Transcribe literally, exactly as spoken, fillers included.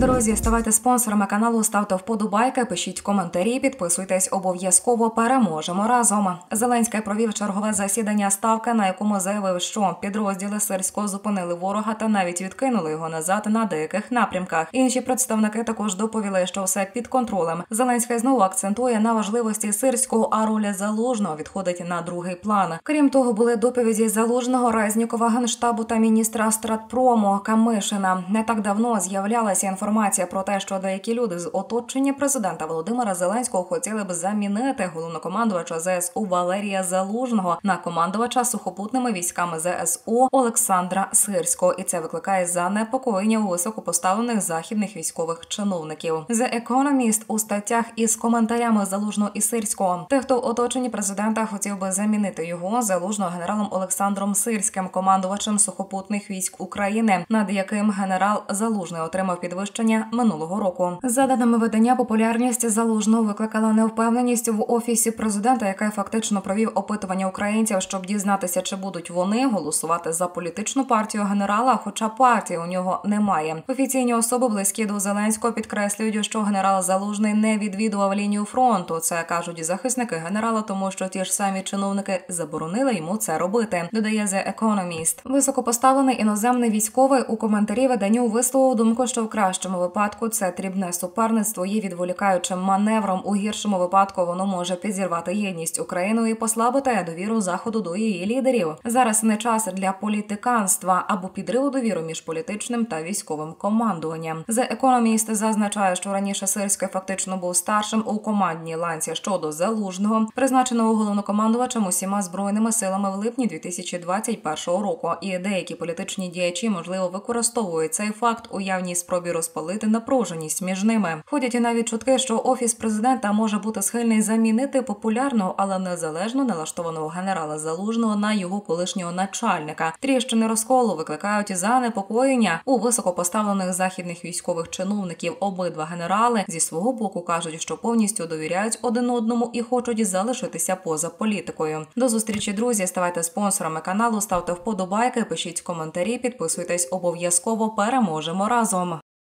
Друзі, ставайте спонсорами каналу, ставте вподобайки, пишіть коментарі, підписуйтесь обов'язково, переможемо разом. Зеленський провів чергове засідання Ставки, на якому заявив, що підрозділи Сирського зупинили ворога та навіть відкинули його назад на деяких напрямках. Інші представники також доповіли, що все під контролем. Зеленський знову акцентує на важливості Сирського, а роль Залужного відходить на другий план. Крім того, були доповіді Залужного, Резнікова, Генштабу та міністра Стратпрому Камишина. Не так давно з'являлася інформація про те, що деякі люди з оточення президента Володимира Зеленського хотіли б замінити головнокомандувача зе ес у Валерія Залужного на командувача сухопутними військами зе ес у Олександра Сирського. І це викликає занепокоєння у високопоставлених західних військових чиновників. The Economist у статтях із коментарями Залужного і Сирського. Те, хто в оточенні президента хотів би замінити його, Залужного, генералом Олександром Сирським, командувачем сухопутних військ України, над яким генерал Залужний отримав підвищення минулого року. За даними видання, популярність Залужного викликала невпевненість в офісі президента, який фактично провів опитування українців, щоб дізнатися, чи будуть вони голосувати за політичну партію генерала, хоча партії у нього немає. Офіційні особи, близькі до Зеленського, підкреслюють, що генерал Залужний не відвідував лінію фронту. Це кажуть захисники генерала, тому що ті ж самі чиновники заборонили йому це робити, додає The Economist. Високопоставлений іноземний військовий у коментарі виданню висловив думку, що в кращому випадку це дрібне суперництво є відволікаючим маневром, у гіршому випадку воно може підірвати єдність України і послабити довіру Заходу до її лідерів. Зараз не час для політиканства або підриву довіри між політичним та військовим командуванням. The Economist зазначає, що раніше Сирський фактично був старшим у командній ланці щодо Залужного, призначеного головнокомандувачем усіма збройними силами в липні дві тисячі двадцять першого року. І деякі політичні діячі, можливо, використовують цей факт у явній спробі розпалити напруженість між ними. Ходять і навіть чутки, що офіс президента може бути схильний замінити популярного, але незалежно налаштованого генерала Залужного на його колишнього начальника. Тріщини розколу викликають занепокоєння у високопоставлених західних військових чиновників. Обидва генерали зі свого боку кажуть, що повністю довіряють один одному і хочуть залишитися поза політикою. До зустрічі, друзі, ставайте спонсорами каналу, ставте вподобайки, пишіть коментарі, підписуйтесь обов'язково, переможемо разом.